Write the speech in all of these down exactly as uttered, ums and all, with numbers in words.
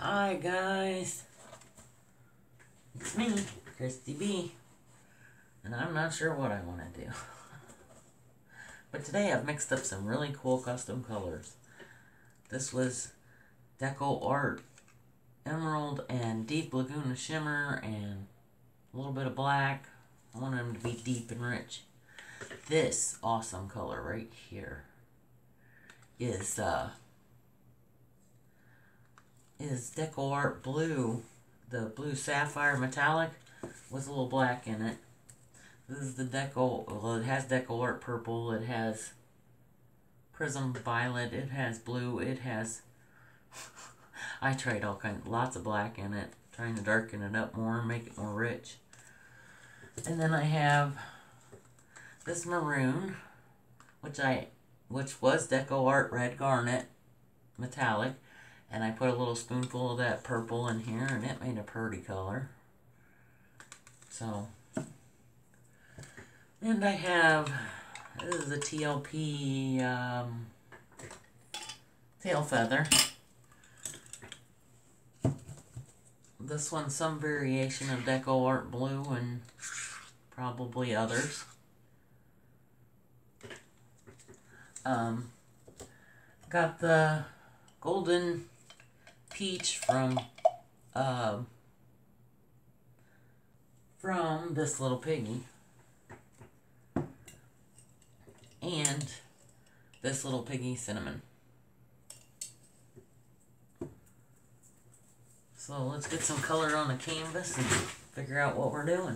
Hi guys, it's me, Christy B, and I'm not sure what I want to do. But today I've mixed up some really cool custom colors. This was Deco Art Emerald and Deep Laguna Shimmer and a little bit of black. I want them to be deep and rich. This awesome color right here is uh is Deco Art Blue, the blue sapphire metallic with a little black in it. This is the Deco, well, it has Deco Art Purple, it has Prism Violet, it has blue, it has, I tried all kinds, lots of black in it, trying to darken it up more, make it more rich. And then I have this maroon, which I, which was Deco Art Red Garnet metallic. And I put a little spoonful of that purple in here, and it made a pretty color. So, and I have, this is a T L P um, tail feather. This one's some variation of Deco Art Blue and probably others. Um, got the golden peach from uh, from this little piggy, and this little piggy cinnamon. So let's get some color on the canvas and figure out what we're doing.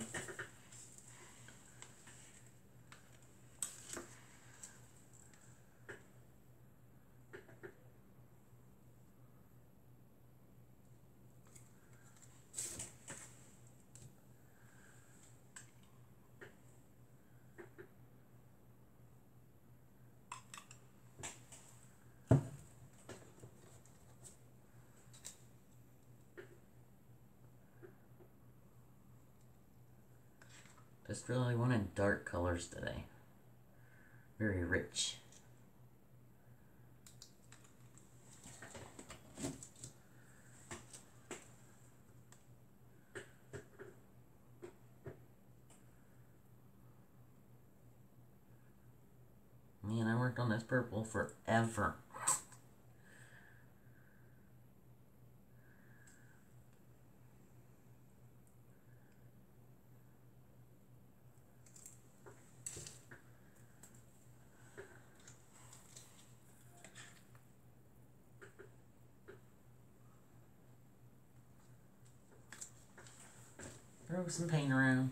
Just really wanted dark colors today. Very rich. Man, I worked on this purple forever. Throw some paint around.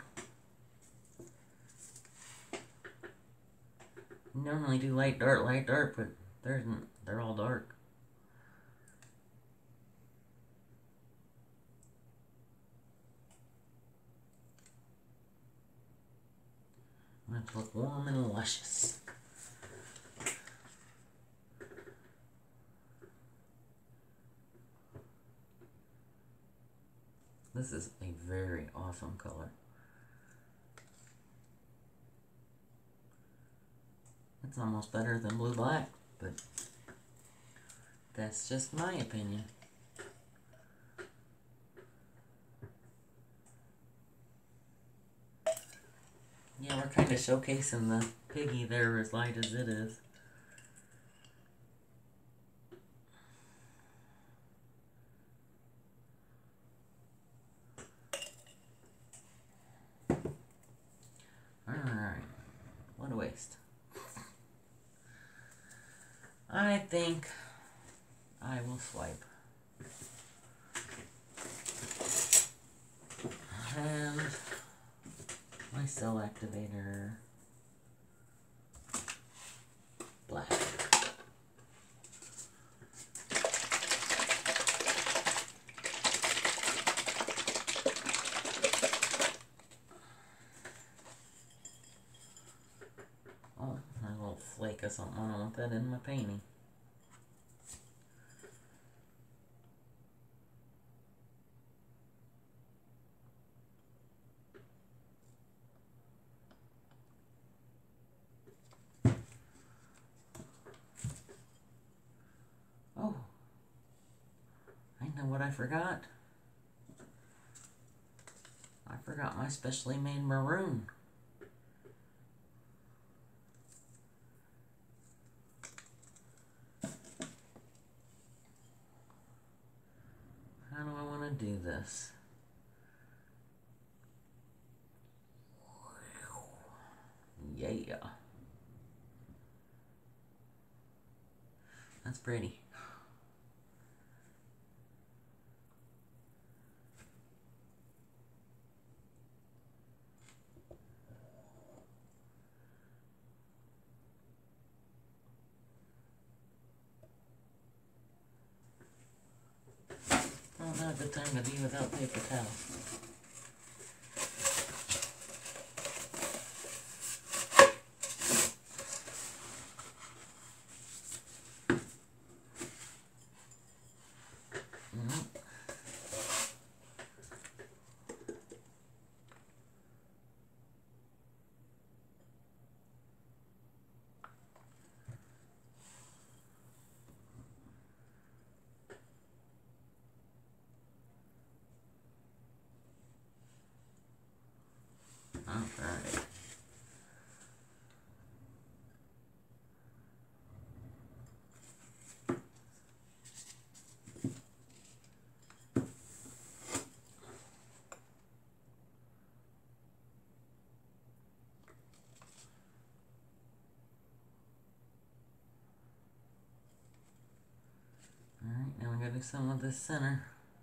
Normally do light dark, light dark, but there isn't. They're all dark. Want it to look warm and luscious. This is a very awesome color. It's almost better than blue black, but that's just my opinion. Yeah, we're kind of showcasing the piggy there as light as it is. Alright, what a waste. I think I will swipe. And my cell activator, black. Oh, a little flake of something. I don't want that in my painting. forgot. I forgot my specially made maroon. How do I want to do this? Yeah. That's pretty. Oh, not a good time to be without paper towels. Alright. Alright, now we gotta do some of this center.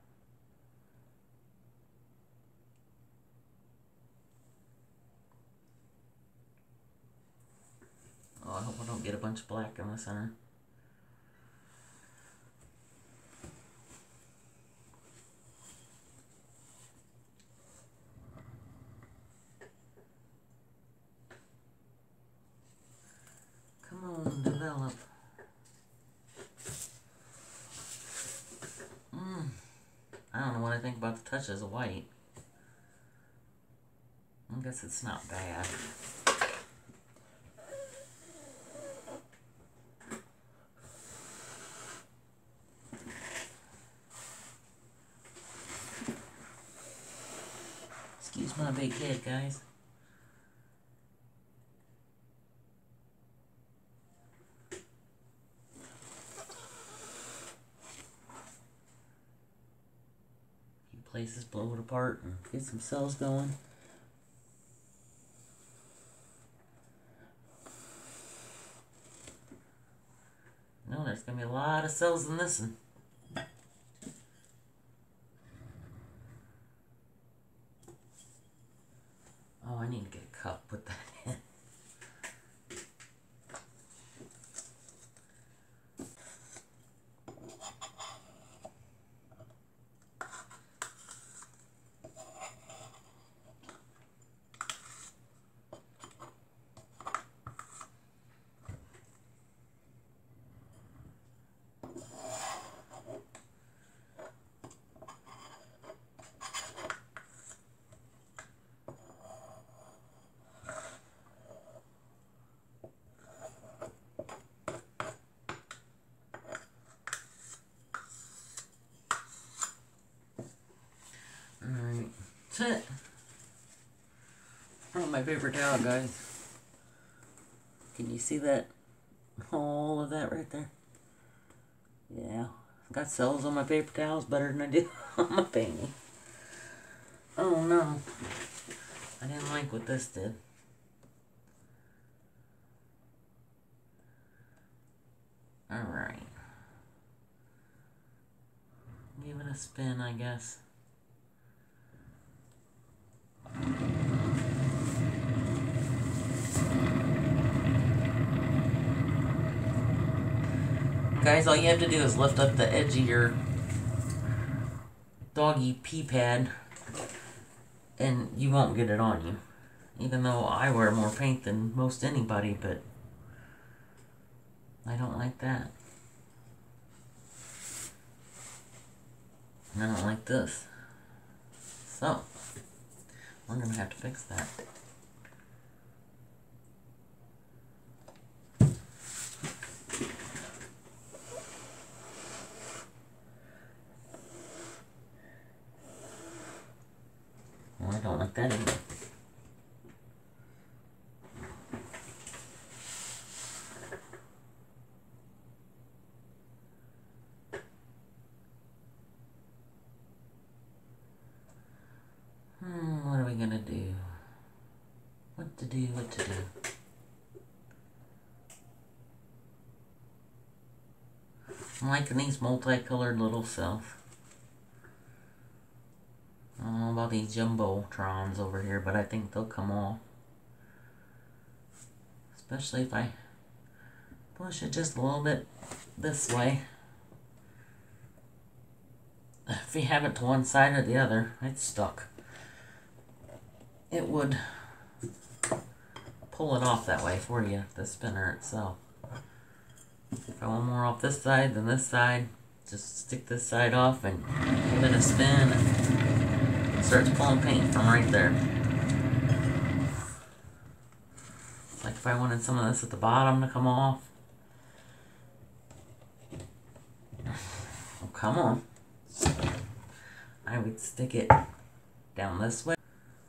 Oh, I hope I don't get a bunch of black in the center. Come on, develop. Mm. I don't know what I think about the touches of white. I guess it's not bad. Excuse my big head, guys. A few places, blow it apart and get some cells going. No, there's gonna be a lot of cells in this one. Oh, I need to get a cup, put that in. Alright, that's it. Oh, my paper towel, guys. Can you see that? All of that right there? Yeah. Got cells on my paper towels better than I do on my painting. Oh no. I didn't like what this did. Alright. Give it a spin, I guess. Guys, all you have to do is lift up the edge of your doggy pee pad and you won't get it on you. Even though I wear more paint than most anybody, but I don't like that. And I don't like this. So, we're gonna have to fix that. like that either. Hmm, what are we gonna do? What to do, what to do? I'm liking these multicolored little self. I don't know about these Jumbotrons over here, but I think they'll come off. Especially if I push it just a little bit this way. If you have it to one side or the other, it's stuck. It would pull it off that way for you, the spinner itself. If I want more off this side than this side, just stick this side off and give it a spin and it starts pulling paint from right there. Like if I wanted some of this at the bottom to come off. Oh, come on. I would stick it down this way.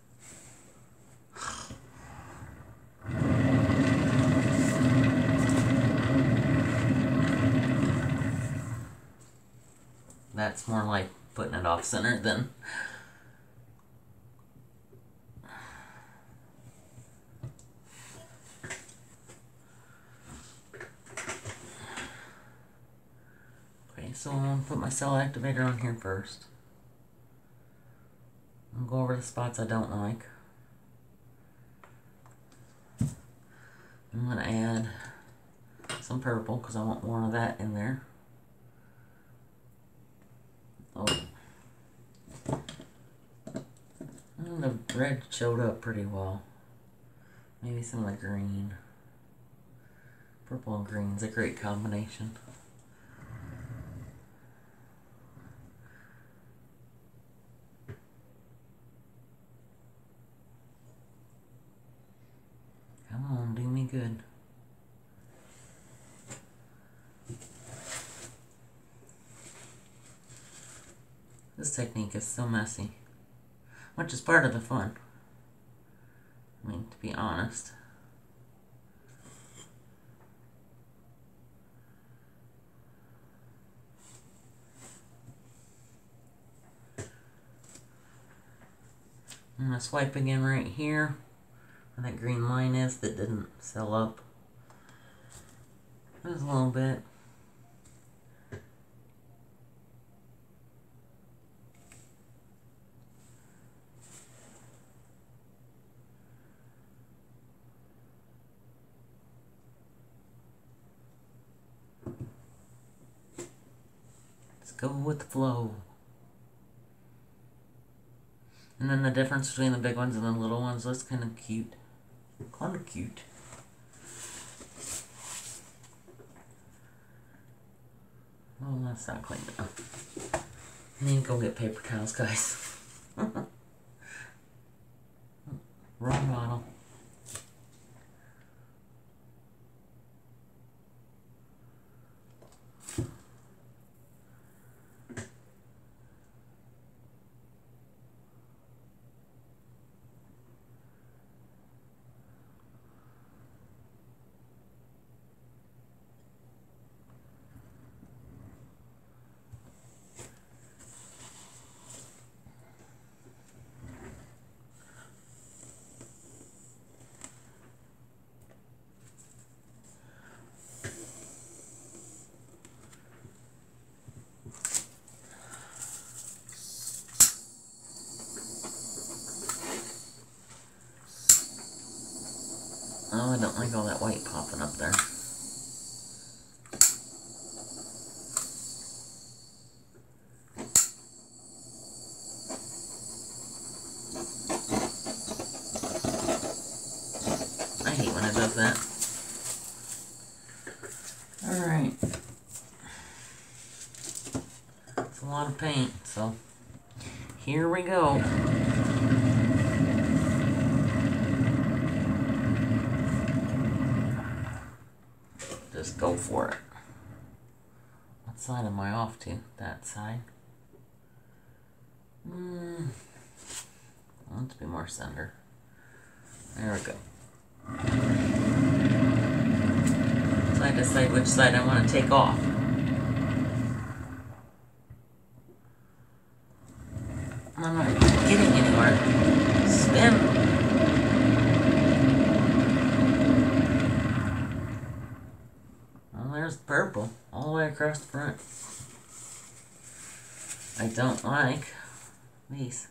That's more like putting it off center than okay, so I'm gonna put my cell activator on here first. I'll go over the spots I don't like. I'm gonna add some purple because I want more of that in there. Oh, and the red showed up pretty well. Maybe some of the green. Purple and green's a great combination. Come on, do me good. This technique is so messy, which is part of the fun. I mean, to be honest. I'm going to swipe again right here, where that green line is that didn't fill up. Just a little bit. Go with the flow. And then the difference between the big ones and the little ones, that's kind of cute. Kind of cute. Oh, that's not clean enough. I need to go get paper towels, guys. Wrong bottle. Oh, I don't like all that white popping up there. I hate when it does that. Alright. It's a lot of paint, so here we go. Just go for it. What side am I off to? That side? Mm, Let's be more center. There we go. So I decide which side I want to take off. I'm not getting anywhere. Spin. Well, there's purple all the way across the front. I don't like these.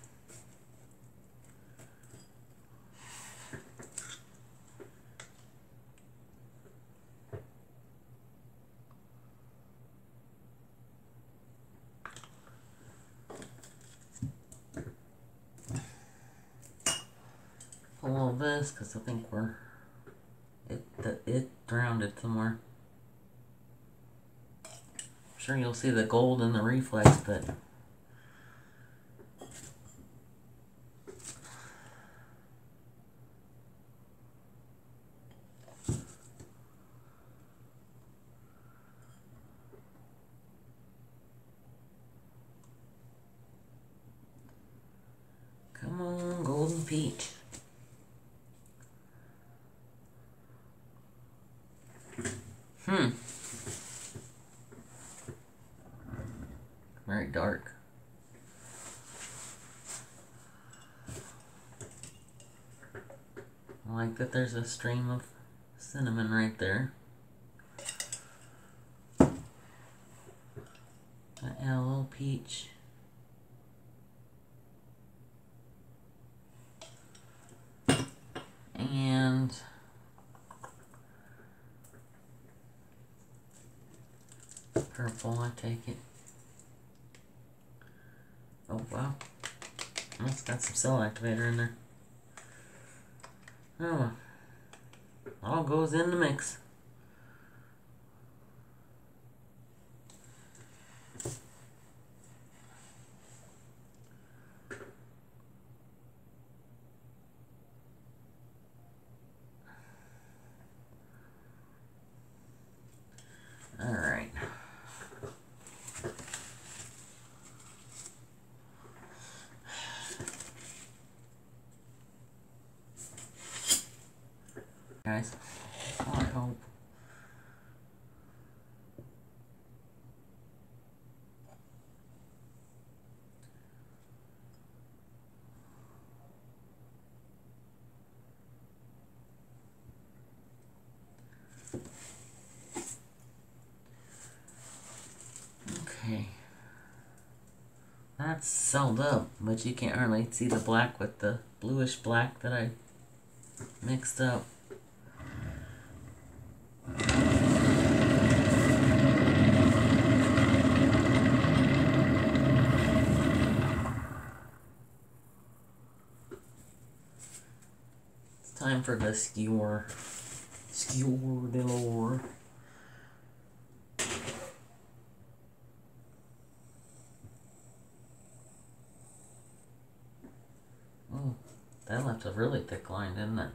Pull all this because I think we're it that it drowned it somewhere. I'm sure you'll see the gold in the reflex, but come on, golden peach. Hmm. Very dark. I like that there's a stream of cinnamon right there. A little peach. And purple, I take it. Oh wow. It's got some cell activator in there. Oh, all goes in the mix. All right. Guys, I hope. Okay. That's celled up, but you can't hardly see the black with the bluish black that I mixed up. It's time for the skewer. Skewer de l'or. Oh, that left a really thick line, didn't it?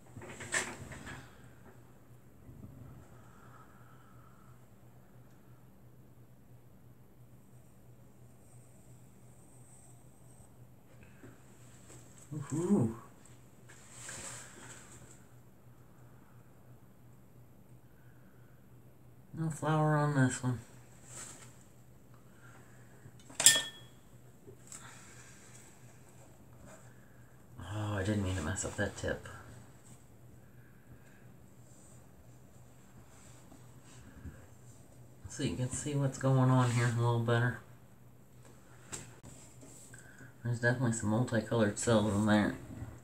Ooh. No flour on this one. Oh, I didn't mean to mess up that tip. So you can see what's going on here a little better. There's definitely some multicolored cells in there.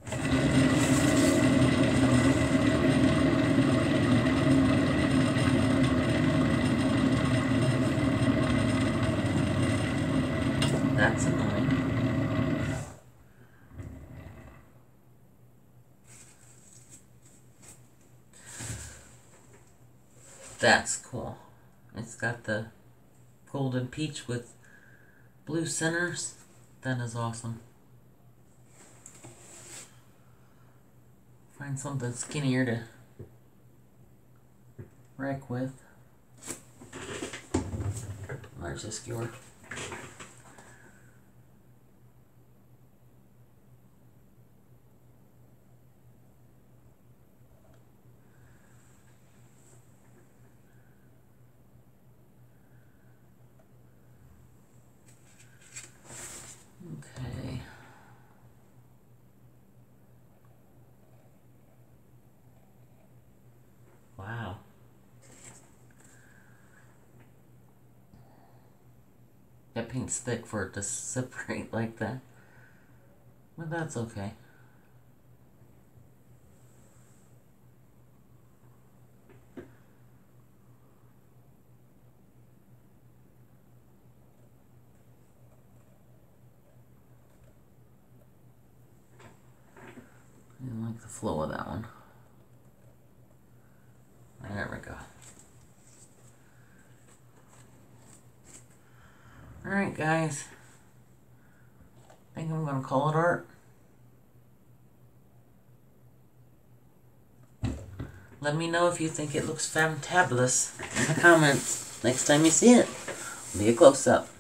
That's annoying. That's cool. It's got the golden peach with blue centers. That is awesome. Find something skinnier to wreck with. There's a skewer. That paint's thick for it to separate like that. But that's okay. I didn't like the flow of that one. There we go. Alright guys, I think I'm going to call it art. Let me know if you think it looks fantabulous in the comments next time you see it. Be a close-up.